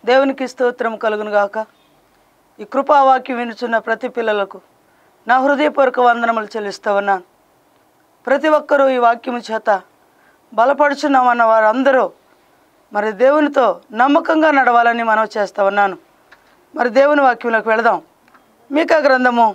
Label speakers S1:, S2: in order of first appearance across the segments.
S1: దేవునికి స్తోత్రం కలుగును గాక. ఈ కృపావాక్యం వినుచున్న ప్రతి పిల్లలకు నా హృదయపూర్వక వందనములు చెల్లిస్తూ ఉన్నాను. ప్రతి ఒక్కరూ ఈ వాక్యము చేత బలపడుచున్నామన్న వారందరూ మరి దేవునితో నమ్మకంగా నడవాలని మనవి చేస్తూ ఉన్నాను. మరి దేవుని వాక్యంలోకి వెళదాం. మీకా గ్రంథము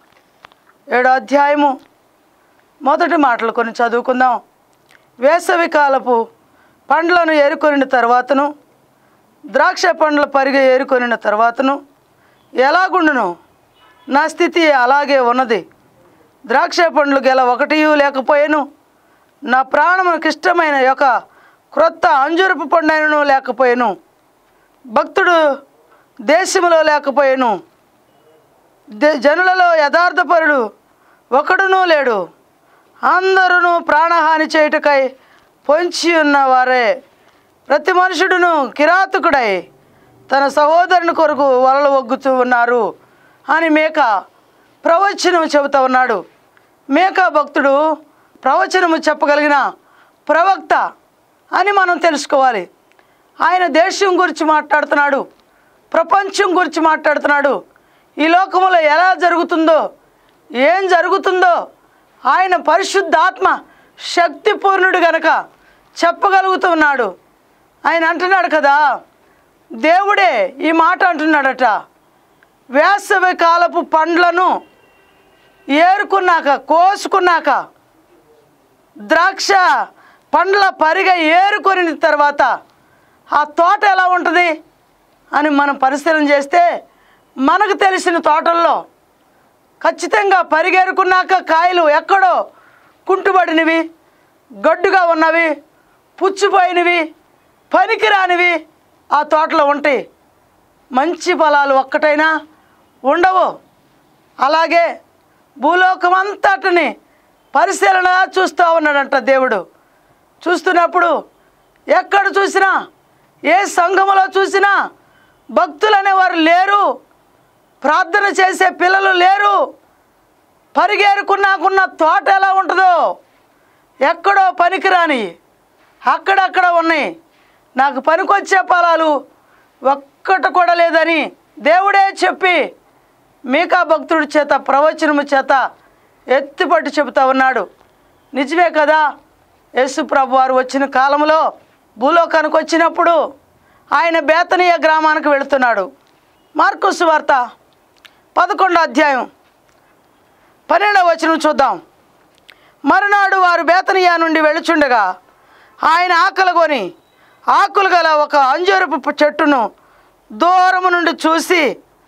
S1: 7వ అధ్యాయము మొదటి మాటలు కొన్ని చదువుకుందాం. వేసవి కాలపు పండ్లను ఏరుకొనిన తర్వాతను ద్రాక్ష పండ్ల పరిగె ఏరుకొనిన తర్వాతను ఎలాగుండును, నా స్థితి అలాగే ఉన్నది. ద్రాక్ష పండ్లు గెల ఒకటియు లేకపోయేను, నా ప్రాణమునకు ఇష్టమైన యొక్క క్రొత్త అంజూరపు పండును లేకపోయేను. భక్తుడు దేశములో లేకపోయేను, జనులలో యథార్థపరుడు ఒకడునూ లేడు. అందరూ ప్రాణహాని చేయుటకై పొంచి ఉన్నవారే. ప్రతి మనుషుడును కిరాతకుడై తన సహోదరుని కొరకు వలలు ఒగ్గుతూ ఉన్నారు అని మేకా ప్రవచనము చెబుతూ ఉన్నాడు. మేకా భక్తుడు ప్రవచనము చెప్పగలిగిన ప్రవక్త అని మనం తెలుసుకోవాలి. ఆయన దేశం గురించి మాట్లాడుతున్నాడు, ప్రపంచం గురించి మాట్లాడుతున్నాడు. ఈ లోకంలో ఎలా జరుగుతుందో, ఏం జరుగుతుందో ఆయన పరిశుద్ధాత్మ శక్తిపూర్ణుడు గనక చెప్పగలుగుతున్నాడు. ఆయన అంటున్నాడు కదా, దేవుడే ఈ మాట అంటున్నాడట. వేసవి కాలపు పండ్లను ఏరుకున్నాక, కోసుకున్నాక, ద్రాక్ష పండ్ల పరిగ ఏరుకొని తర్వాత ఆ తోట ఎలా ఉంటుంది అని మనం పరిశీలన చేస్తే మనకు తెలిసిన తోటల్లో ఖచ్చితంగా పరిగేరుకున్నాక కాయలు ఎక్కడో కుంటుబడినవి, గడ్డుగా ఉన్నవి, పుచ్చిపోయినవి, పనికిరానివి ఆ తోటలో ఉంటాయి. మంచి ఫలాలు ఒక్కటైనా ఉండవు. అలాగే భూలోకం అంతటిని పరిశీలన చూస్తూ ఉన్నాడంట దేవుడు. చూస్తున్నప్పుడు ఎక్కడ చూసినా, ఏ సంఘములో చూసినా భక్తులు అనేవారు లేరు, ప్రార్థన చేసే పిల్లలు లేరు. పరిగేరుకున్నాకున్న తోట ఎలా ఉంటుందో, ఎక్కడో పనికిరాని అక్కడక్కడ ఉన్నాయి. నాకు పనికొచ్చే ఫలాలు ఒక్కటి కూడా లేదని దేవుడే చెప్పి మీకా భక్తుడి చేత ప్రవచనము చేత ఎత్తిపట్టి చెబుతూ ఉన్నాడు. నిజమే కదా. యేసు ప్రభు వారు వచ్చిన కాలంలో భూలోకానికి వచ్చినప్పుడు ఆయన బేతనీయ గ్రామానికి వెళుతున్నాడు. మార్కు సువార్త 11వ అధ్యాయం 12వ వచనం చూద్దాం. మరునాడు వారు బేతనియా నుండి వెళుచుండగా ఆయన ఆకలిగొని ఆకులు గల ఒక అంజూరపు చెట్టును దూరము నుండి చూసి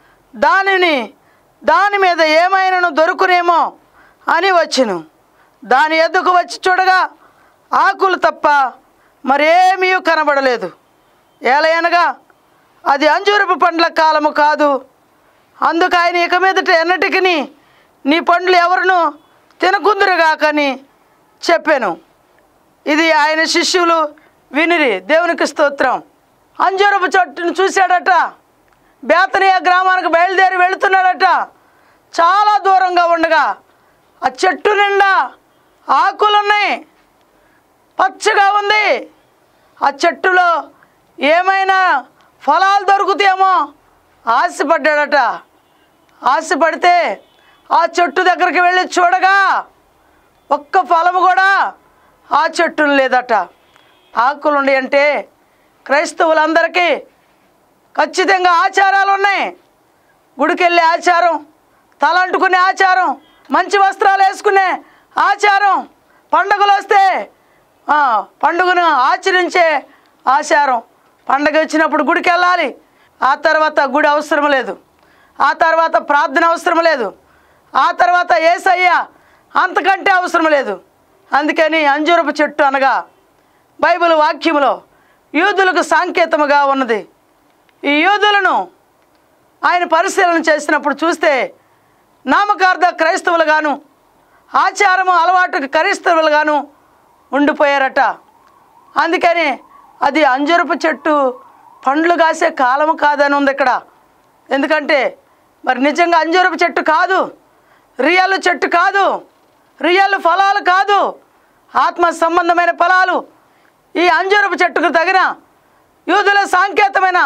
S1: దాని మీద ఏమైనాను దొరుకునేమో అని వచ్చెను. దాని ఎద్దుకు వచ్చి చూడగా ఆకులు తప్ప మరేమీ కనబడలేదు. ఏలయనగా అది అంజూరపు పండ్ల కాలము కాదు. అందుకు ఆయన ఇక మీదట ఎన్నటికి నీ పండ్లు ఎవరును తినకుందురుగాకని చెప్పాను. ఇది ఆయన శిష్యులు వినిరి. దేవునికి స్తోత్రం. అంజూరపు చెట్టును చూశాడట. బేతనియా గ్రామానికి బయలుదేరి వెళుతున్నాడట. చాలా దూరంగా ఉండగా ఆ చెట్టు నిండా ఆకులున్నాయి, పచ్చగా ఉంది. ఆ చెట్టులో ఏమైనా ఫలాలు దొరుకుతాయేమో ఆశపడ్డాడట. ఆశపడితే ఆ చెట్టు దగ్గరికి వెళ్ళి చూడగా ఒక్క ఫలము కూడా ఆ చెట్టును లేదట. ఆకులుండి అంటే క్రైస్తవులందరికీ ఖచ్చితంగా ఆచారాలు ఉన్నాయి. గుడికెళ్ళే ఆచారం, తలంటుకునే ఆచారం, మంచి వస్త్రాలు వేసుకునే ఆచారం, పండుగలు వస్తే పండుగను ఆచరించే ఆచారం. పండుగ వచ్చినప్పుడు గుడికి వెళ్ళాలి. ఆ తర్వాత గుడి అవసరం లేదు, ఆ తర్వాత ప్రార్థన అవసరం లేదు, ఆ తర్వాత యేసయ్య అంతకంటే అవసరం లేదు. అందుకని అంజూరపు చెట్టు అనగా బైబిల్ వాక్యములో యూదులకు సంకేతముగా ఉన్నది. ఈ యూదులను ఆయన పరిశీలన చేసినప్పుడు చూస్తే నామకార్థ క్రైస్తవులుగాను, ఆచారము అలవాటుకు క్రైస్తవులుగాను ఉండిపోయారట. అందుకని అది అంజూరపు చెట్టు పండ్లు కాసే కాలము కాదని ఉంది ఇక్కడ. ఎందుకంటే మరి నిజంగా అంజూరపు చెట్టు కాదు, రియల్ చెట్టు కాదు, రియల్ ఫలాలు కాదు, ఆత్మ సంబంధమైన ఫలాలు ఈ అంజూరపు చెట్టుకు తగిన యూదుల సాంకేతమైన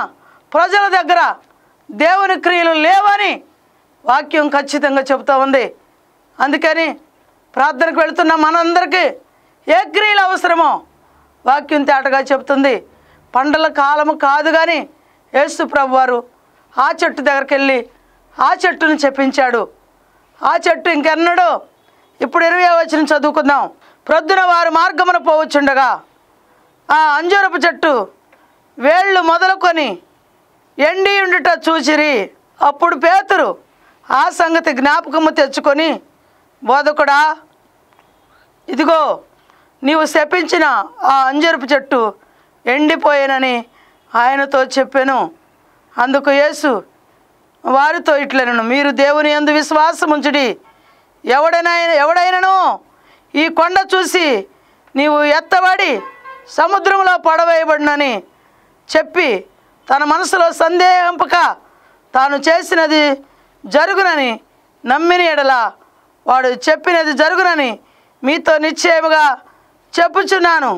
S1: ప్రజల దగ్గర దేవుని క్రియలు లేవని వాక్యం ఖచ్చితంగా చెబుతూ ఉంది. అందుకని ప్రార్థనకు వెళుతున్న మనందరికీ ఏ క్రియలు అవసరమో వాక్యం తేటగా చెబుతుంది. పండల కాలము కాదు కానీ యేసు ప్రభువారు ఆ చెట్టు దగ్గరికి వెళ్ళి ఆ చెట్టును చెప్పించాడు. ఆ చెట్టు ఇంకెన్నడో ఇప్పుడు 20వ వచనం చదువుకుందాం. ప్రొద్దున వారు మార్గమున పోవచ్చుండగా ఆ అంజూరపు చెట్టు వేళ్ళు మొదలుకొని ఎండి ఉండుట చూచిరి. అప్పుడు పేతురు ఆ సంగతి జ్ఞాపకము తెచ్చుకొని, బోధకుడా, ఇదిగో నీవు శపించిన ఆ అంజూరపు చెట్టు ఎండిపోయేనని ఆయనతో చెప్పాను. అందుకు యేసు వారితో ఇట్లనెను, మీరు దేవుని యందు విశ్వాసం ఉంచుడి. ఎవడైనను ఈ కొండ చూసి నీవు ఎత్తబడి సముద్రంలో పడవేయబడినని చెప్పి తన మనసులో సందేహింపక తాను చేసినది జరుగునని నమ్మిన ఎడల వాడు చెప్పినది జరుగునని మీతో నిశ్చయముగా చెప్పుచున్నాను.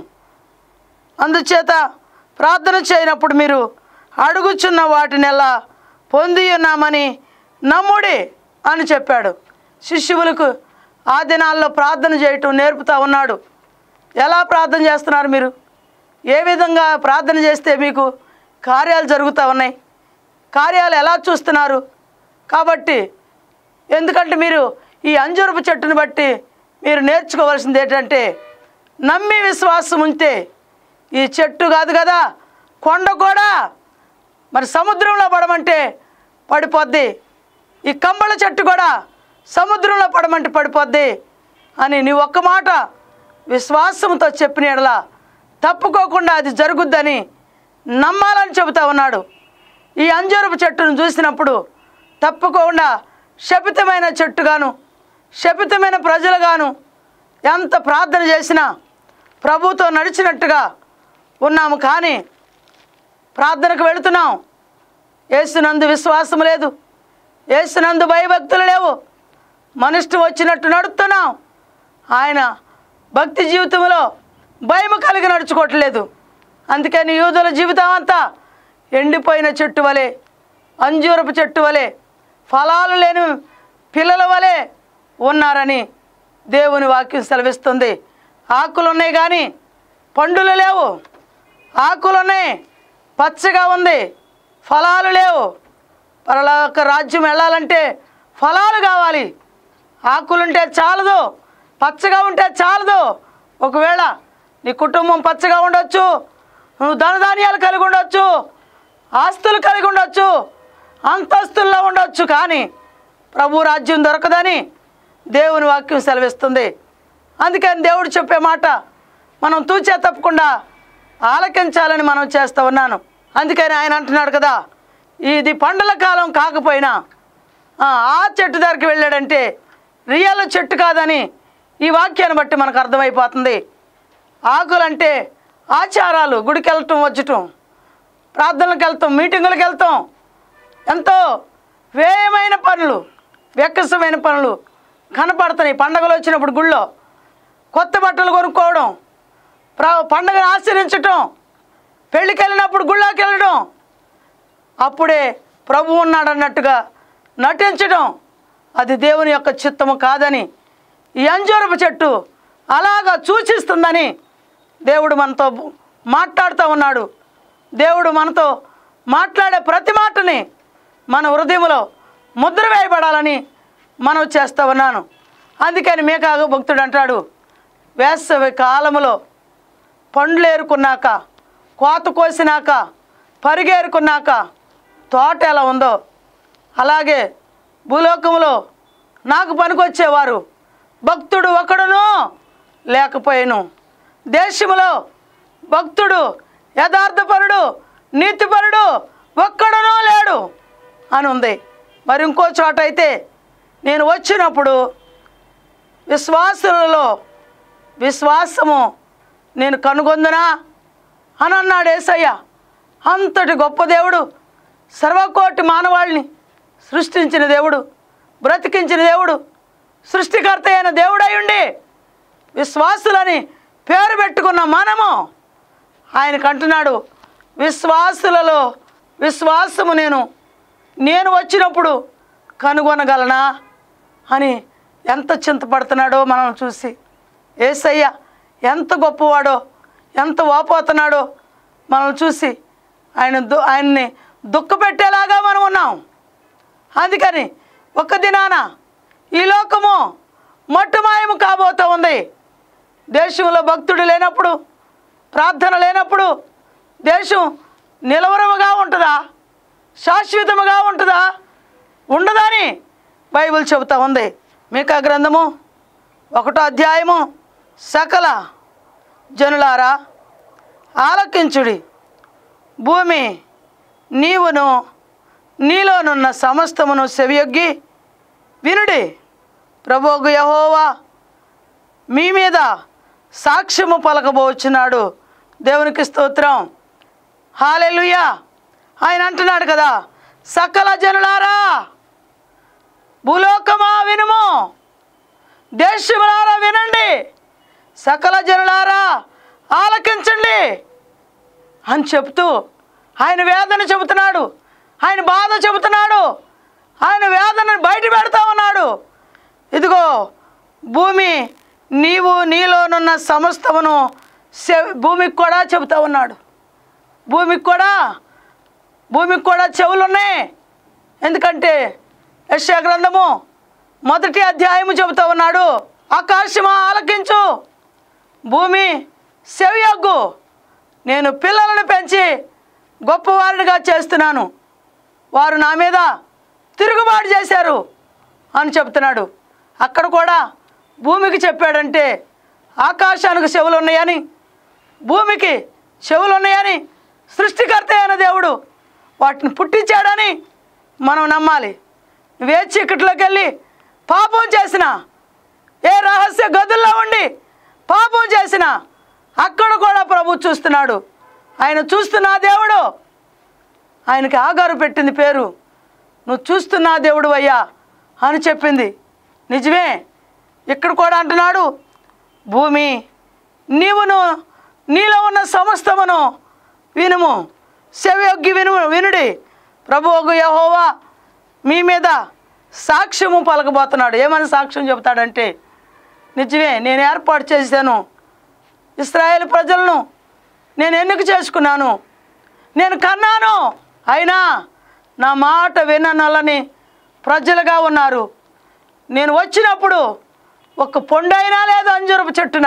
S1: అందుచేత ప్రార్థన చేయనప్పుడు మీరు అడుగుచున్న వాటినెల్లా పొంది ఉన్నామని నమ్ముడి అని చెప్పాడు. శిష్యులకు ఆ దినాల్లో ప్రార్థన చేయటం నేర్పుతూ ఉన్నాడు. ఎలా ప్రార్థన చేస్తున్నారు మీరు? ఏ విధంగా ప్రార్థన చేస్తే మీకు కార్యాలు జరుగుతూ ఉన్నాయి? కార్యాలు ఎలా చూస్తున్నారు? కాబట్టి ఎందుకంటే మీరు ఈ అంజూరపు చెట్టును బట్టి మీరు నేర్చుకోవాల్సింది ఏంటంటే, నమ్మి విశ్వాసం ఉంటే ఈ చెట్టు కాదు కదా, కొండ కూడా మరి సముద్రంలో పడమంటే పడిపోద్ది, ఈ కంబళ చెట్టు కూడా సముద్రంలో పడమంటే పడిపోద్ది అని నీ ఒక్క మాట విశ్వాసంతో చెప్పిన యెడల తప్పుకోకుండా అది జరుగుద్దని నమ్మాలని చెబుతా ఉన్నాడు. ఈ అంజూరపు చెట్టును చూసినప్పుడు తప్పకుండా శపితమైన చెట్టుగాను శపితమైన ప్రజలుగాను ఎంత ప్రార్థన చేసినా ప్రభుతో నడిచినట్టుగా ఉన్నాము. కానీ ప్రార్థనకు వెళుతున్నాం, యేసునందు విశ్వాసం లేదు, యేసునందు భయభక్తులు లేవు, మనిష్టం వచ్చినట్టు నడుస్తున్నాం. ఆయన భక్తి జీవితంలో భయం కలిగి నడుచుకోవట్లేదు. అందుకని యూదుల జీవితం అంతా ఎండిపోయిన చెట్టు వలె, అంజూరపు చెట్టు వలె, ఫలాలు లేని పిల్లల వలె ఉన్నారని దేవుని వాక్యం సెలవిస్తుంది. ఆకులు ఉన్నాయి కానీ పండులు లేవు, ఆకులున్నాయి, పచ్చగా ఉంది, ఫలాలు లేవు. పరలోక రాజ్యం వెళ్ళాలంటే ఫలాలు కావాలి. ఆకులుంటే చాలదు, పచ్చగా ఉంటే చాలదు. ఒకవేళ నీ కుటుంబం పచ్చగా ఉండొచ్చు, నువ్వు ధనధాన్యాలు కలిగి ఉండొచ్చు, ఆస్తులు కలిగి ఉండొచ్చు, అంతస్తుల్లో ఉండొచ్చు, కానీ ప్రభు రాజ్యం దొరకదని దేవుని వాక్యం సెలవిస్తుంది. అందుకని దేవుడు చెప్పే మాట మనం తూచే తప్పకుండా ఆలకించాలని మనం చేస్తూ ఉన్నాను. అందుకని ఆయన అంటున్నాడు కదా, ఇది పండ్ల కాలం కాకపోయినా ఆ చెట్టు దగ్గరికి వెళ్ళాడంటే రియల్ చెట్టు కాదని ఈ వాక్యాన్ని బట్టి మనకు అర్థమైపోతుంది. ఆకులంటే ఆచారాలు, గుడికి వెళ్ళటం, వచ్చటం, ప్రార్థనలకు వెళ్తాం, మీటింగులకు వెళ్తాం, ఎంతో వ్యయమైన పనులు, వెక్కసమైన పనులు కనపడుతున్నాయి. పండగలు వచ్చినప్పుడు గుళ్ళో కొత్త బట్టలు కొనుక్కోవడం, పండగను ఆచరించటం, పెళ్ళికి వెళ్ళినప్పుడు గుళ్ళోకి వెళ్ళడం, అప్పుడే ప్రభు ఉన్నాడు అన్నట్టుగా నటించడం, అది దేవుని యొక్క చిత్తము కాదని ఈ అంజూరపు చెట్టు అలాగా సూచిస్తుందని దేవుడు మనతో మాట్లాడుతూ ఉన్నాడు. దేవుడు మనతో మాట్లాడే ప్రతి మాటని మన హృదయంలో ముద్ర వేయబడాలని మనం చేస్తూ ఉన్నాను. అందుకని మీకా భక్తుడు అంటాడు, వేసవి కాలములో పండ్లు ఏరుకున్నాక, కోత కోసినాక, పరిగేరుకున్నాక తోట ఎలా ఉందో అలాగే భూలోకంలో నాకు పనికొచ్చేవారు భక్తుడు ఒకడును లేకపోయాను. దేశములో భక్తుడు, యథార్థపరుడు, నీతిపరుడు ఒక్కడునూ లేడు అని ఉంది. మరి ఇంకో చోట అయితే, నేను వచ్చినప్పుడు విశ్వాసులలో విశ్వాసము నేను కనుగొందునా అని అన్నాడు యేసయ్య. అంతటి గొప్ప దేవుడు, సర్వకోటి మానవాళిని సృష్టించిన దేవుడు, బ్రతికించిన దేవుడు, సృష్టికర్త అయిన దేవుడై ఉండి విశ్వాసులని పేరు పెట్టుకున్న మనము ఆయనకు అంటున్నాడు, విశ్వాసులలో విశ్వాసము నేను వచ్చినప్పుడు కనుగొనగలనా అని ఎంత చింతపడుతున్నాడో మనం చూసి, యేసయ్య ఎంత గొప్పవాడో, ఎంత వాపోతున్నాడో మనం చూసి ఆయన్ని దుఃఖపెట్టేలాగా మనం ఉన్నాం. అందుకని ఒక్క దినాన ఈ లోకము మట్టుమాయము కాబోతూ ఉంది. దేశంలో భక్తుడు లేనప్పుడు, ప్రార్థన లేనప్పుడు దేశం నిలవరముగా ఉంటుందా? శాశ్వతముగా ఉంటుందా? ఉండదని బైబిల్ చెబుతూ ఉంది. మీకా గ్రంథము 1వ అధ్యాయము, సకల జనులారా ఆలకించుడి, భూమి నీవును నీలోనున్న సమస్తమును సెవియొగ్గి వినుడి. ప్రభువు యెహోవా మీ మీద సాక్ష్యము పలకబోచున్నాడు. దేవునికి స్తోత్రం, హల్లెలూయా. ఆయన అంటున్నాడు కదా, సకల జనులారా, భూలోకమా వినుము, దేశములారా వినండి, సకల జనులారా ఆలకించండి అని చెప్తూ ఆయన వేదన చెబుతున్నాడు, ఆయన బాధ చెబుతున్నాడు, ఆయన వేదనను బయట పెడతా ఉన్నాడు. ఇదిగో భూమి నీవు నీలోనున్న సమస్తమును భూమికి కూడా చెబుతా ఉన్నాడు. భూమికి కూడా చెవులు ఉన్నాయి. ఎందుకంటే యెషయా గ్రంథము 1వ అధ్యాయము చెబుతా ఉన్నాడు, ఆకాశమా ఆలకించు, భూమి సెవియొగ్గు, నేను పిల్లలను పెంచి గొప్పవారిగా చేస్తున్నాను, వారు నా మీద తిరుగుబాటు చేశారు అని చెప్తున్నాడు. అక్కడ కూడా భూమికి చెప్పాడంటే ఆకాశానికి చెవులు ఉన్నాయని, భూమికి చెవులు ఉన్నాయని, సృష్టికర్త అయిన దేవుడు వాటిని పుట్టించాడని మనం నమ్మాలి. నువ్వే చీకట్లోకి వెళ్ళి పాపం చేసినా, ఏ రహస్య గదుల్లో ఉండి పాపం చేసినా అక్కడ కూడా ప్రభు చూస్తున్నాడు. ఆయన చూస్తున్నా దేవుడు. ఆయనకి ఆగారు పెట్టింది పేరు, నువ్వు చూస్తున్నా దేవుడు అయ్యా అని చెప్పింది. నిజమే. ఇక్కడ కూడా అంటున్నాడు, భూమి నీవును నీలో ఉన్న సమస్తమును వినుము, సెవియొగ్గి వినుడి. ప్రభువు యెహోవా మీ మీద సాక్ష్యము పలకబోతున్నాడు. ఏమని సాక్ష్యం చెబుతాడంటే, నిజమే, నేను ఏర్పాటు చేశాను, ఇశ్రాయేలు ప్రజలను నేను ఎన్నిక చేసుకున్నాను, నేను కన్నాను, అయినా నా మాట విననొల్లని ప్రజలుగా ఉన్నారు. నేను వచ్చినప్పుడు ఒక పొండైనా లేదు అంజూరపు చెట్టున,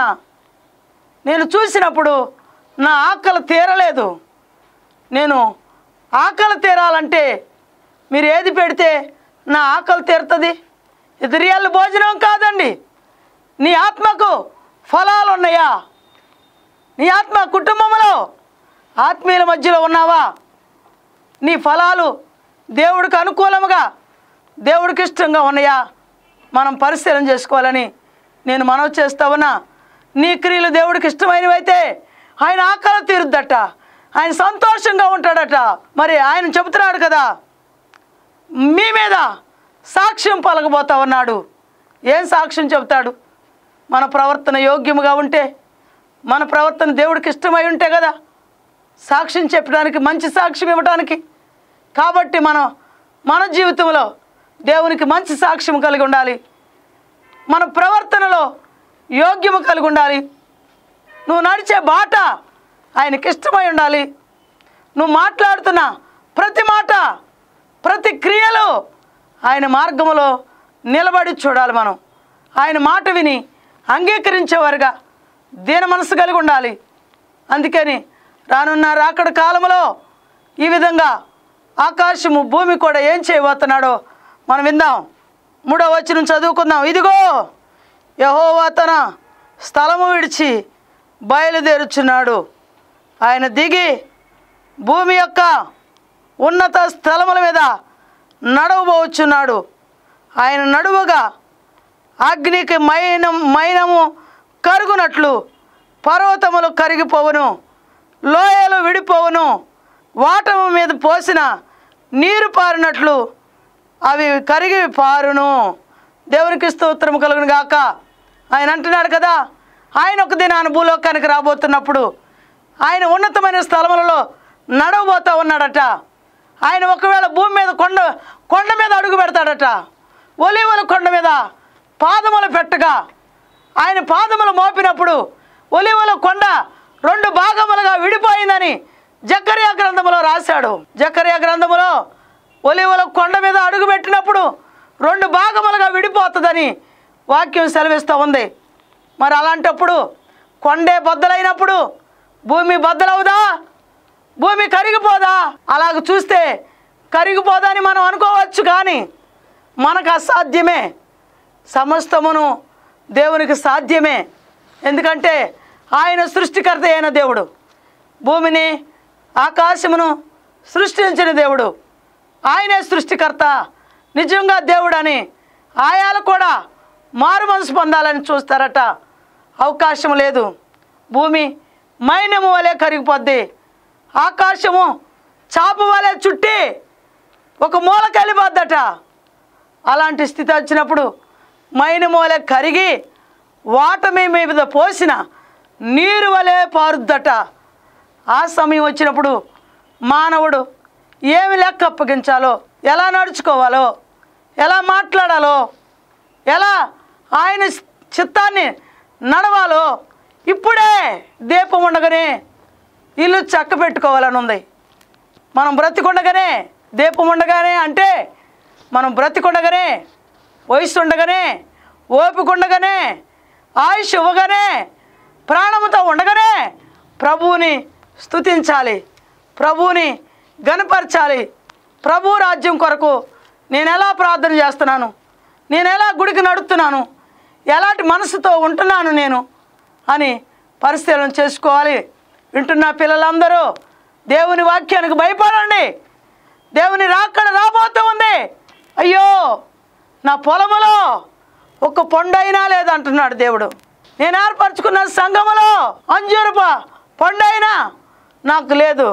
S1: నేను చూసినప్పుడు నా ఆకలి తీరలేదు. నేను ఆకలి తీరాలంటే మీరు ఏది పెడితే నా ఆకలి తీరుతుంది? ఇది రియల్ భోజనం కాదండి. నీ ఆత్మకు ఫలాలు ఉన్నాయా? నీ ఆత్మ కుటుంబంలో ఆత్మీయుల మధ్యలో ఉన్నావా? నీ ఫలాలు దేవుడికి అనుకూలముగా, దేవుడికి ఇష్టంగా ఉన్నాయా? మనం పరిశీలన చేసుకోవాలని నేను మనవి చేస్తా ఉన్నా. నీ క్రియలు దేవుడికి ఇష్టమైనవైతే ఆయన ఆకలి తీరుద్దట, ఆయన సంతోషంగా ఉంటాడట. మరి ఆయన చెబుతున్నాడు కదా, మీ మీద సాక్ష్యం పలకబోతా ఉన్నాడు. ఏం సాక్ష్యం చెబుతాడు? మన ప్రవర్తన యోగ్యముగా ఉంటే, మన ప్రవర్తన దేవుడికి ఇష్టమై ఉంటే కదా సాక్ష్యం చెప్పడానికి, మంచి సాక్ష్యం ఇవ్వడానికి. కాబట్టి మన జీవితంలో దేవునికి మంచి సాక్ష్యం కలిగి ఉండాలి, మన ప్రవర్తనలో యోగ్యము కలిగి ఉండాలి, నువ్వు నడిచే బాట ఆయనకి ఇష్టమై ఉండాలి, నువ్వు మాట్లాడుతున్న ప్రతి మాట, ప్రతి క్రియలు ఆయన మార్గములో నిలబడి చూడాలి. మనం ఆయన మాట విని అంగీకరించేవారుగా దీన మనసు కలిగి ఉండాలి. అందుకని రానున్న రాకడ కాలంలో ఈ విధంగా ఆకాశము భూమి కూడా ఏం చేయబోతున్నాడో మనం విందాం. 3వ వచనం చదువుకుందాం. ఇదిగో యెహోవా తన స్థలము విడిచి బయలుదేరుచున్నాడు, ఆయన దిగి భూమి యొక్క ఉన్నత స్థలముల మీద నడవబోచున్నాడు. ఆయన నడువగా అగ్నికి మైనము కరుగునట్లు పర్వతములు కరిగిపోవును, లోయలు విడిపోవును, వాటము మీద పోసిన నీరు పారినట్లు అవి కరిగి పారును. దేవునికి స్తోత్రం కలుగును గాక. ఆయన అంటున్నాడు కదా, ఆయన ఒక దినాన భూలోకానికి రాబోతున్నప్పుడు ఆయన ఉన్నతమైన స్థలములలో నడవబోతూ ఉన్నాడట. ఆయన ఒకవేళ భూమి మీద కొండ మీద అడుగు పెడతాడట. ఒలీవల కొండ మీద పాదములు పెట్టగా ఆయన పాదములు మోపినప్పుడు ఒలీవల కొండ 2 భాగములుగా విడిపోయిందని జకర్యా గ్రంథములో రాశాడు. జకర్యా గ్రంథములో ఒలీవల కొండ మీద అడుగు పెట్టినప్పుడు 2 భాగములుగా విడిపోతుందని వాక్యం సెలవిస్తూ ఉంది. మరి అలాంటప్పుడు కొండే బద్దలైనప్పుడు భూమి బద్దలవుదా? భూమి కరిగిపోదా? అలాగ చూస్తే కరిగిపోదని మనం అనుకోవచ్చు, కానీ మనకు అసాధ్యమే. సమస్తమును దేవునికి సాధ్యమే. ఎందుకంటే ఆయన సృష్టికర్త అయిన దేవుడు, భూమిని ఆకాశమును సృష్టించిన దేవుడు, ఆయనే సృష్టికర్త. నిజంగా దేవుడని ఆయాలు కూడా మారు మనసు పొందాలని చూస్తారట. అవకాశం లేదు. భూమి మైనము వలె కరిగిపోద్ది, ఆకాశము చాప వలె చుట్టి ఒక మూలకి వెళ్ళిపోద్దట. అలాంటి స్థితి వచ్చినప్పుడు మైనము వలె కరిగి వాటమి మీద పోసిన నీరు వలె పారుద్దట. ఆ సమయం వచ్చినప్పుడు మానవుడు ఏమి లెక్క అప్పగించాలో, ఎలా నడుచుకోవాలో, ఎలా మాట్లాడాలో, ఎలా ఆయన చిత్తాన్ని నడవాలో ఇప్పుడే దీపం ఉండగానే ఇల్లు చక్క పెట్టుకోవాలని ఉంది. మనం బ్రతికుండగానే, దీపం ఉండగానే అంటే మనం బ్రతికుండగానే, వయసు ఉండగానే, ఓపిక ఉండగానే, ఆయుష్ ఇవ్వగానే, ప్రాణముతో ఉండగానే ప్రభువుని స్తుతించాలి, ప్రభువుని గణపరచాలి. ప్రభు రాజ్యం కొరకు నేను ఎలా ప్రార్థన చేస్తున్నాను, నేను ఎలా గుడికి నడుస్తున్నాను, ఎలాంటి మనసుతో ఉంటున్నాను నేను అని పరిశీలన చేసుకోవాలి. వింటున్న పిల్లలందరూ దేవుని వాక్యానికి భయపడండి. దేవుని రాకడ రాబోతూ ఉంది. అయ్యో, నా పొలములో ఒక్క పొండైనా లేదంటున్నాడు దేవుడు. నేను ఏర్పరచుకున్న సంఘములో అంజూరపు పొండైనా నాకు లేదు.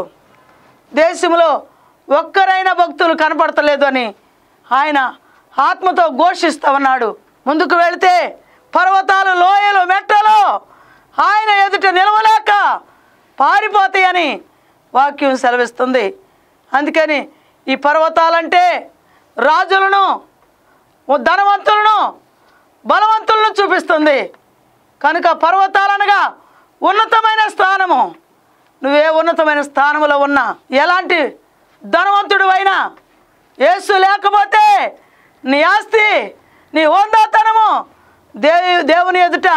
S1: దేశంలో ఒక్కరైనా భక్తులు కనపడతలేదు అని ఆయన ఆత్మతో ఘోషిస్తూ ఉన్నాడు. ముందుకు వెళితే పర్వతాలు, లోయలు, మెట్టలు ఆయన ఎదుట నిలవలేక పారిపోతాయని వాక్యం సెలవిస్తుంది. అందుకని ఈ పర్వతాలంటే రాజులను, ధనవంతులను, బలవంతులను చూపిస్తుంది. కనుక పర్వతాలనగా ఉన్నతమైన స్థానము. నువ్వే ఉన్నతమైన స్థానంలో ఉన్నా, ఎలాంటి ధనవంతుడు అయినా, యేసు లేకపోతే నీ ఆస్తి, నీ హోందాతనము దేవుని ఎదుట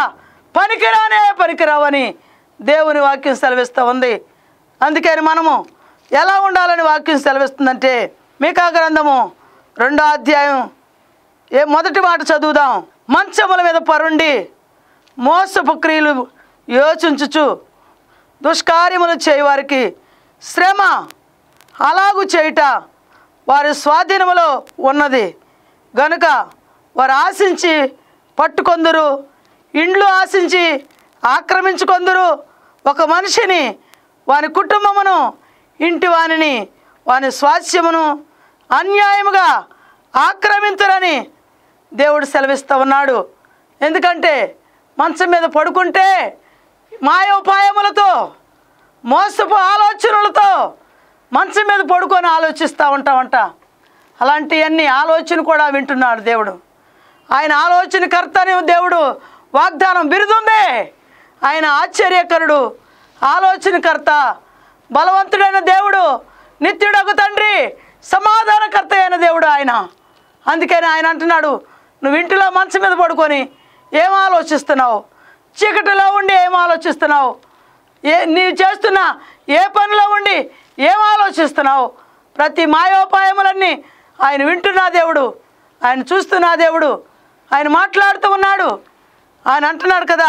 S1: పనికిరావని దేవుని వాక్యం సెలవిస్తూ ఉంది. అందుకని మనము ఎలా ఉండాలని వాక్యం సెలవిస్తుందంటే, మీకా గ్రంథము 2వ అధ్యాయం మొదటి మాట చదువుదాం. మంచముల మీద పరుండి మోసపు క్రియలు యోచించుచు దుష్కార్యములు చేయవారికి శ్రమ అలాగు చేయుట వారి స్వాధీనములో ఉన్నది గనుక వారు ఆశించి పట్టుకొందురు, ఇండ్లు ఆశించి ఆక్రమించుకొందురు. ఒక మనిషిని, వాని కుటుంబమును, ఇంటి వానిని, వాని స్వాస్థ్యమును అన్యాయముగా ఆక్రమించురని దేవుడు సెలవిస్తూ ఉన్నాడు. ఎందుకంటే మంచం మీద పడుకుంటే మాయోపాయములతో, మోసపు ఆలోచనలతో మంచం మీద పడుకొని ఆలోచిస్తూ ఉంటామంట. అలాంటివన్నీ ఆలోచన కూడా వింటున్నాడు దేవుడు. ఆయన ఆలోచనకర్త అని దేవుడు వాగ్దానం బిరుదుంది. ఆయన ఆశ్చర్యకరుడు, ఆలోచనకర్త, బలవంతుడైన దేవుడు, నిత్యుడగు తండ్రి, సమాధానకర్త అయిన దేవుడు ఆయన. అందుకని ఆయన అంటున్నాడు, నువ్వు ఇంటిలో మంచం మీద పడుకొని ఏం ఆలోచిస్తున్నావు? చీకటిలో ఉండి ఏం ఆలోచిస్తున్నావు? నీవు చేస్తున్న ఏ పనిలో ఉండి ఏం ఆలోచిస్తున్నావు? ప్రతి మాయోపాయములన్నీ ఆయన వింటున్న దేవుడు, ఆయన చూస్తున్న దేవుడు, ఆయన మాట్లాడుతూ ఉన్నాడు. ఆయన అంటున్నాడు కదా,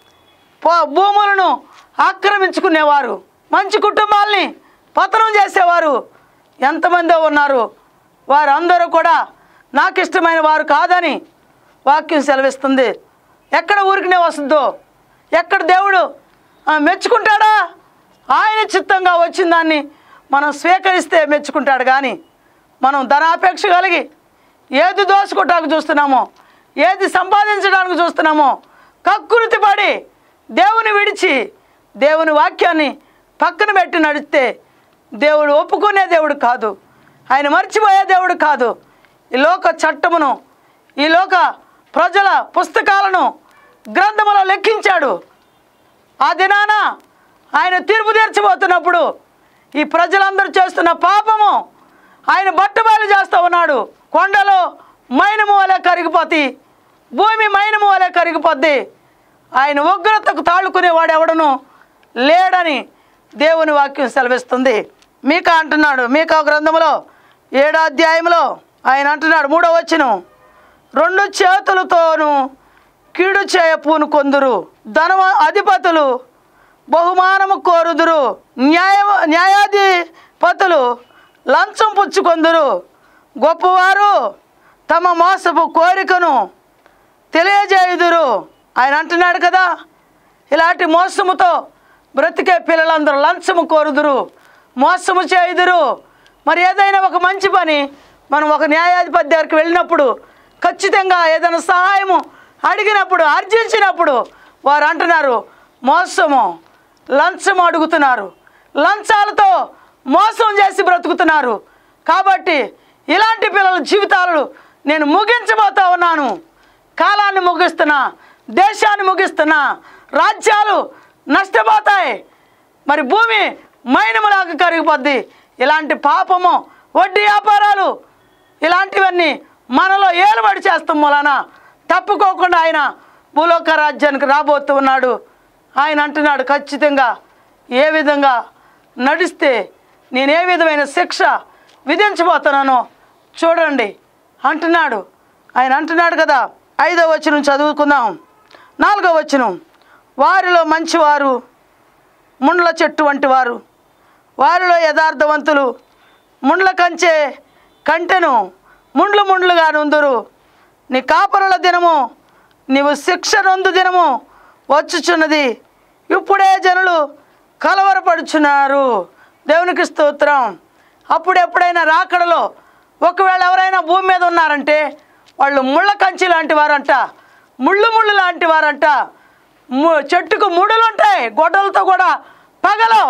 S1: భూములను ఆక్రమించుకునేవారు, మంచి కుటుంబాలని పతనం చేసేవారు ఎంతమందో ఉన్నారు. వారందరూ కూడా నాకు ఇష్టమైన వారు కాదని వాక్యం సెలవిస్తుంది. ఎక్కడ ఊరికినే వస్తుందో, ఎక్కడ దేవుడు మెచ్చుకుంటాడా? ఆయన చిత్తంగా వచ్చిన దాన్ని మనం స్వీకరిస్తే మెచ్చుకుంటాడు. కానీ మనం ధనాపేక్ష కలిగి ఏది దోచుకోవటానికి చూస్తున్నామో, ఏది సంపాదించడానికి చూస్తున్నామో, కక్కుర్తి పడి దేవుని విడిచి దేవుని వాక్యాన్ని పక్కన పెట్టి నడిస్తే దేవుడు ఒప్పుకునే దేవుడు కాదు. ఆయన మర్చిపోయే దేవుడు కాదు. ఈ లోక చట్టమును, ఈ లోక ప్రజల పుస్తకాలను గ్రంథములో లెక్కించాడు. ఆ దినాన ఆయన తీర్పు తీర్చబోతున్నప్పుడు ఈ ప్రజలందరూ చేస్తున్న పాపము ఆయన బట్టబయలు చేస్తూ ఉన్నాడు. కొండలో మైనము వలె కరిగిపోతి, భూమి మైనము వలె కరిగిపోద్ది. ఆయన ఉగ్రతకు తాళుకునేవాడు ఎవడను లేడని దేవుని వాక్యం సెలవిస్తుంది. మీకా అంటున్నాడు, మీకా గ్రంథంలో 7వ అధ్యాయంలో ఆయన అంటున్నాడు 3వ వచనం, 2 చేతులతోనూ కీడు చేయ పూనుకొందురు, అధిపతులు బహుమానము కోరుదురు, న్యాయాధిపతులు లంచం పుచ్చుకొందురు, గొప్పవారు తమ మోసపు కోరికను తెలియజేయుదురు. ఆయన అంటున్నాడు కదా, ఇలాంటి మోసముతో బ్రతికే పిల్లలందరూ లంచము కోరుదురు, మోసము చేయుదురు. మరి ఏదైనా ఒక మంచి పని మనం ఒక న్యాయాధిపతి దగ్గరికి వెళ్ళినప్పుడు ఖచ్చితంగా ఏదైనా సహాయము అడిగినప్పుడు, అర్జించినప్పుడు వారు అంటున్నారు మోసము, లంచము అడుగుతున్నారు, లంచాలతో మోసం చేసి బ్రతుకుతున్నారు. కాబట్టి ఇలాంటి పిల్లల జీవితాలు నేను ముగించబోతా ఉన్నాను. కాలాన్ని ముగిస్తున్నా, దేశాన్ని ముగిస్తున్నా, రాజ్యాలు నష్టపోతాయి, మరి భూమి మైనములాగా కరిగిపోద్ది. ఇలాంటి పాపము, వడ్డీ వ్యాపారాలు ఇలాంటివన్నీ మనలో ఏలుబడి చేస్తాం మూలన తప్పుకోకుండా ఆయన భూలోక రాజ్యానికి రాబోతూ ఉన్నాడు. ఆయన అంటున్నాడు ఖచ్చితంగా ఏ విధంగా నడిస్తే నేను ఏ విధమైన శిక్ష విధించబోతున్నానో చూడండి అంటున్నాడు. ఆయన అంటున్నాడు కదా. 5వ వచనం చదువుకుందాం. 4వ వచనం, వారిలో మంచివారు ముండ్ల చెట్టు వంటి వారు, వారిలో యథార్థవంతులు ముండ్ల కంటెను ముండ్లుగా నుందురు. నీ కాపరుల దినము, నీవు శిక్ష నొందు దినము వచ్చుచున్నది, ఇప్పుడే జనులు కలవరపడుచున్నారు. దేవునికి స్తోత్రం. అప్పుడెప్పుడైనా రాకడలో ఒకవేళ ఎవరైనా భూమి మీద ఉన్నారంటే వాళ్ళు ముళ్ళ కంచి లాంటి వారంట, ముళ్ళు లాంటి వారంట. చెట్టుకు ముడులు ఉంటాయి, గొడ్డలతో కూడా పగలవు,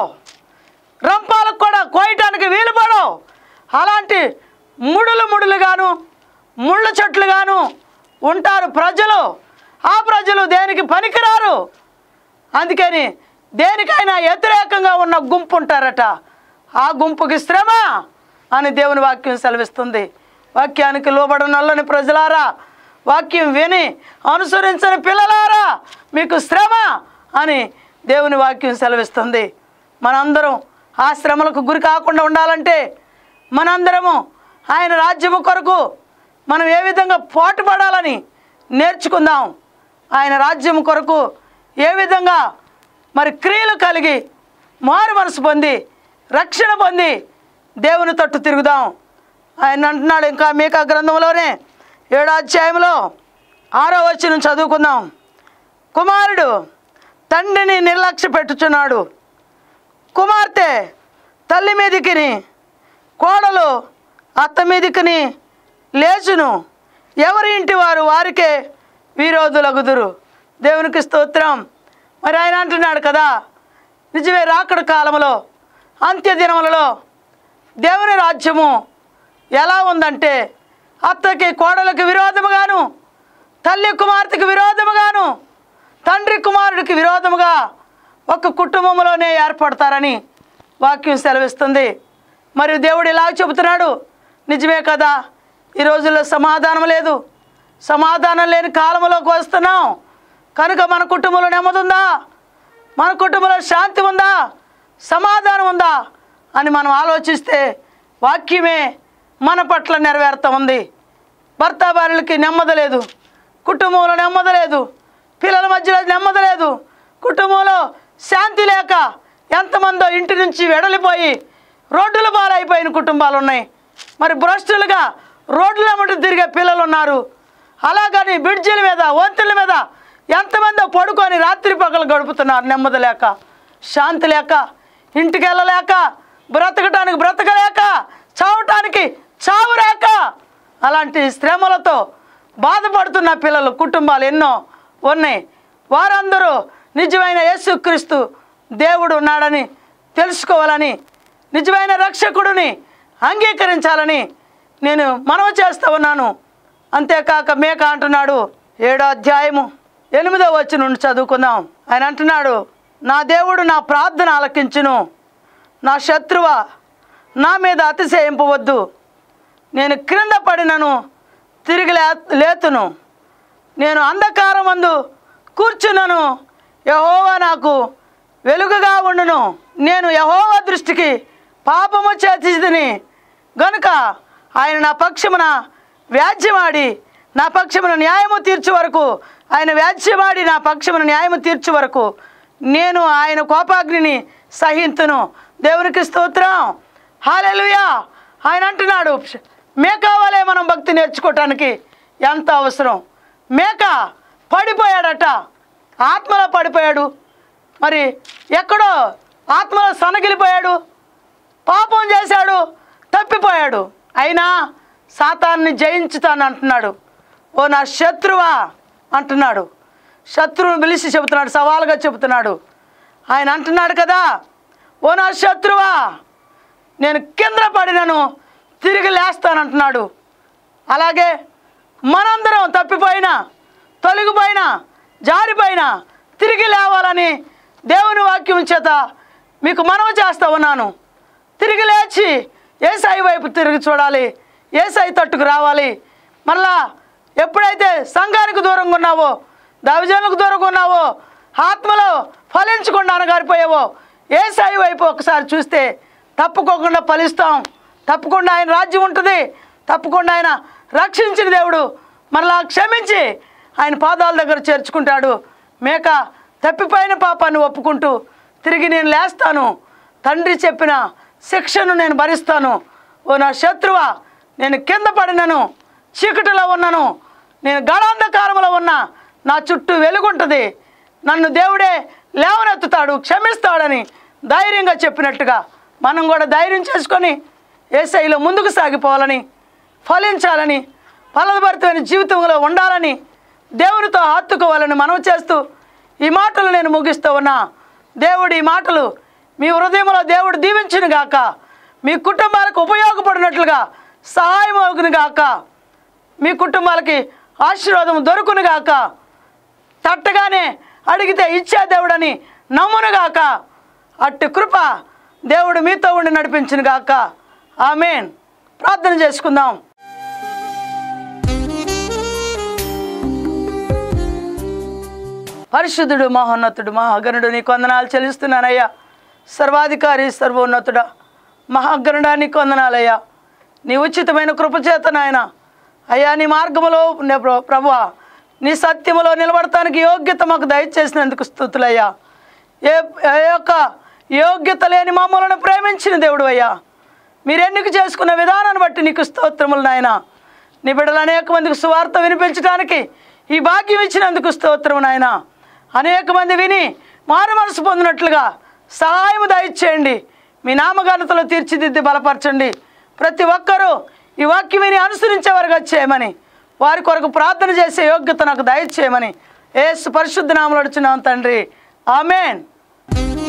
S1: రంపాలకు కూడా కోయటానికి వీలు పడవు. అలాంటి ముడులుగాను ముళ్ళ చెట్లుగాను ఉంటారు ప్రజలు. ఆ ప్రజలు దేనికి పనికిరారు. అందుకని దేనికైనా వ్యతిరేకంగా ఉన్న గుంపు ఉంటారట. ఆ గుంపుకి శ్రమ అని దేవుని వాక్యం సెలవిస్తుంది. వాక్యానికి లోబడి నల్లని ప్రజలారా, వాక్యం విని అనుసరించని పిల్లలారా, మీకు శ్రమ అని దేవుని వాక్యం సెలవిస్తుంది. మనందరం ఆ శ్రమలకు గురి కాకుండా ఉండాలంటే మనందరము ఆయన రాజ్యము కొరకు మనం ఏ విధంగా పోటుపడాలని నేర్చుకుందాం. ఆయన రాజ్యము కొరకు ఏ విధంగా మరి క్రియలు కలిగి మారు మనసు పొంది రక్షణ పొంది దేవుని తట్టు తిరుగుదాం. ఆయన అంటున్నాడు ఇంకా మీకా గ్రంథంలోనే 7వ అధ్యాయంలో 6వ వచనం చదువుకుందాం. కుమారుడు తండ్రిని నిర్లక్ష్య పెట్టుచున్నాడు, కుమార్తె తల్లి మీదికిని, కోడలు అత్త మీదికిని లేచును, ఎవరి ఇంటి వారు వారికే విరోధులగుదురు. దేవునికి స్తోత్రం. మరి ఆయన అంటున్నాడు కదా, నిజమే రాకడ కాలంలో అంత్య దినములలో దేవుని రాజ్యము ఎలా ఉందంటే అత్తకి కోడలకు విరోధముగాను, తల్లి కుమార్తెకి విరోధముగాను, తండ్రి కుమారుడికి విరోధముగా ఒక కుటుంబంలోనే ఏర్పడతారని వాక్యం సెలవిస్తుంది. మరియు దేవుడు ఇలా చెబుతున్నాడు, నిజమే కదా, ఈ రోజుల్లో సమాధానం లేదు, సమాధానం లేని కాలంలోకి వస్తున్నాం. కనుక మన కుటుంబంలో నెమ్మది ఉందా, మన కుటుంబంలో శాంతి ఉందా, సమాధానం ఉందా అని మనం ఆలోచిస్తే వాక్యమే మన పట్ల నెరవేరుతూ ఉంది. భర్త భార్యలకి నెమ్మది లేదు, కుటుంబంలో నెమ్మది లేదు, పిల్లల మధ్యలో నెమ్మది లేదు, కుటుంబంలో శాంతి లేక ఎంతమందో ఇంటి నుంచి వెడలిపోయి రోడ్డుల పాలైపోయిన కుటుంబాలు ఉన్నాయి. మరి భ్రష్టులుగా రోడ్ల వెంట తిరిగే పిల్లలు ఉన్నారు. అలాగని బ్రిడ్జిల మీద, వంతుల మీద ఎంతమందో పడుకొని రాత్రి పగలు గడుపుతున్నారు. నెమ్మది లేక, శాంతి లేక, ఇంటికి వెళ్ళలేక, బ్రతకటానికి బ్రతకలేక, చావటానికి చావు రాక, అలాంటి శ్రమలతో బాధపడుతున్న పిల్లలు కుటుంబాలు ఎన్నో ఉన్నాయి. వారందరూ నిజమైన యేసుక్రీస్తు దేవుడు ఉన్నాడని తెలుసుకోవాలని, నిజమైన రక్షకుడిని అంగీకరించాలని నేను మనవి చేస్తూ ఉన్నాను. అంతేకాక మేక అంటున్నాడు, 7వ అధ్యాయము 8వ వచనం నుండి చదువుకుందాం. ఆయన అంటున్నాడు, నా దేవుడు నా ప్రార్థన ఆలకించును, నా శత్రువా నా మీద అతిశయింపవద్దు. నేను క్రింద పడినను తిరిగి లేతును, నేను అంధకారమందు కూర్చున్నను, యెహోవా నాకు వెలుగుగా ఉండును. నేను యెహోవా దృష్టికి పాపము చేసితిని గనుక ఆయన నా పక్షమున వ్యాజ్యమాడి నా పక్షమున న్యాయము తీర్చు వరకు, ఆయన వ్యాజ్యమాడి నా పక్షమున న్యాయము తీర్చు వరకు నేను ఆయన కోపాగ్నిని సహింతును. దేవునికి స్తోత్రం, హల్లెలూయా. ఆయన అంటున్నాడు, మేకా వలె మనం భక్తి నేర్చుకోవటానికి ఎంత అవసరం. మేక పడిపోయాడట, ఆత్మలో పడిపోయాడు. మరి ఎక్కడో ఆత్మలో సనగిలిపోయాడు, పాపం చేశాడు, తప్పిపోయాడు. అయినా సాతాన్ని జయించుతాను అంటున్నాడు. ఓ నా శత్రువా అంటున్నాడు. శత్రువుని పిలిచి చెబుతున్నాడు, సవాలుగా చెబుతున్నాడు. ఆయన అంటున్నాడు కదా, ఓ నా శత్రువా నేను కింద పడినను తిరిగి లేస్తానంటున్నాడు. అలాగే మనందరం తప్పిపోయినా, తొలగిపోయినా, జారిపోయినా తిరిగి లేవాలని దేవుని వాక్యం చేత మీకు మనవి చేస్తూ ఉన్నాను. తిరిగి లేచి యేసయ్య వైపు తిరిగి చూడాలి, యేసయ్య తట్టుకు రావాలి. మళ్ళా ఎప్పుడైతే సంఘానికి దూరంగా ఉన్నావో, దైవజనులకు దూరంగా ఉన్నావో, ఆత్మలో ఫలించకుండా అనగారిపోయావో, యేసయ్య వైపు ఒకసారి చూస్తే తప్పుకోకుండా ఫలిస్తాం. తప్పకుండా ఆయన రాజ్యం ఉంటుంది. తప్పకుండా ఆయన రక్షించిన దేవుడు మరలా క్షమించి ఆయన పాదాల దగ్గర చేర్చుకుంటాడు. మేక తప్పిపోయిన పాపాన్ని ఒప్పుకుంటూ తిరిగి నేను లేస్తాను, తండ్రి చెప్పిన శిక్షను నేను భరిస్తాను. ఓ నా శత్రువా నేను కింద పడినను, చీకటిలో ఉన్నాను, నేను గాఢాంధకారంలో ఉన్నా, నా చుట్టూ వెలుగుంటుంది, నన్ను దేవుడే లేవనెత్తుతాడు, క్షమిస్తాడని ధైర్యంగా చెప్పినట్టుగా మనం కూడా ధైర్యం చేసుకొని యేసయ్యలో ముందుకు సాగిపోవాలని, ఫలించాలని, ఫలభరితమైన జీవితంలో ఉండాలని, దేవునితో హత్తుకోవాలని మనవి చేస్తూ ఈ మాటలు నేను ముగిస్తూ ఉన్నా. దేవుడు ఈ మాటలు మీ హృదయంలో దేవుడు దీవించును గాక, మీ కుటుంబాలకు ఉపయోగపడినట్లుగా సహాయం అవును గాక, మీ కుటుంబాలకి ఆశీర్వాదం దొరుకును గాక, తట్టగానే అడిగితే ఇచ్చే దేవుడని నమ్మును గాక. అట్టి కృప దేవుడు మీతో ఉండి నడిపించును గాక. ఆమేన్. ప్రార్థన చేసుకుందాం. పరిశుద్ధుడు, మహోన్నతుడు, మహాగణుడు నీకు వందనాలు చెల్లిస్తున్నానయ్యా. సర్వాధికారి, సర్వోన్నతుడా, మహాగణుడా నీకు వందనాలయ్యా. నీ ఉచితమైన కృపచేత నాయన అయ్యా, నీ మార్గములో ప్రభువా, నీ సత్యములో నిలబడటానికి యోగ్యత మాకు దయచేసినందుకు స్తుతులయ్యా. ఏ యొక్క యోగ్యత లేని మమ్మలను ప్రేమించిన దేవుడు అయ్యా, మీరు ఎన్నిక చేసుకున్న విధానాన్ని బట్టి నీకు స్తోత్రములు నాయన. నీ బిడ్డలు అనేక మందికి సువార్త వినిపించడానికి ఈ భాగ్యం ఇచ్చినందుకు స్తోత్రము నాయన. అనేక మంది విని మారు మనసు పొందినట్లుగా సహాయము దయచేయండి. మీ నామఘనతలో తీర్చిదిద్ది బలపరచండి. ప్రతి ఒక్కరూ ఈ వాక్యం విని అనుసరించేవారుగా చేయమని, వారి కొరకు ప్రార్థన చేసే యోగ్యత నాకు దయచేయమని యేసు పరిశుద్ధ నామములో అడుగుచున్నాం తండ్రి. ఆమేన్.